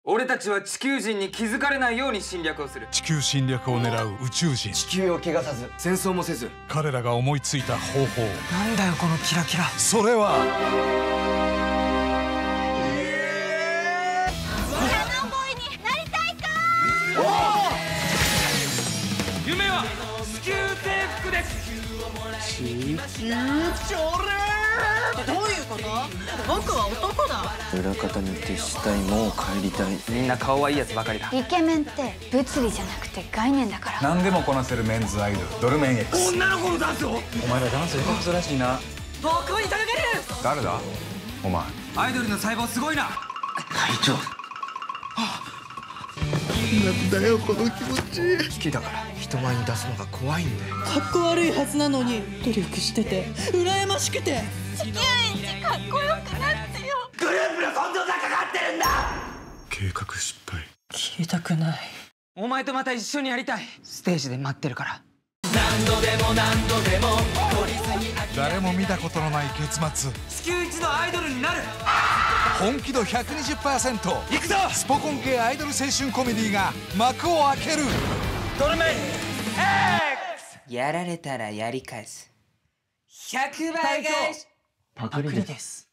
俺たちは地球人に気づかれないように侵略をする。 地球侵略を狙う宇宙人。 地球を汚さず戦争もせず。 彼らが思いついた方法。 なんだよこのキラキラ。 それはキャノンボーイになりたいか。 夢は地球征服です。 地球朝礼。 どういうこと？僕は男だ。 裏方に徹したい、もう帰りたい。 みんな顔はいいやつばかりだ。 イケメンって物理じゃなくて概念だから。 何でもこなせるメンズアイドル、ドルメン X。 女の子のダンスを。 お前らダンス下手くそらしいな。 僕に届ける。 誰だお前。 アイドルの細胞すごいな。 会長。なんだよこの気持ち。好きだから人前に出すのが怖いんだよ。 かっこ悪いはずなのに努力してて羨ましくて。 地球一かっこよくなってよ。 グループの存在がかかってるんだ。 計画失敗。 消えたくない。 お前とまた一緒にやりたい。ステージで待ってるから。 誰も見たことのない結末。 地球一のアイドルになる。 本気度 120%。 行くぞ。 スポコン系アイドル青春コメディが幕を開ける。 ドルメン X。 やられたらやり返す。100倍返し。 パクリです。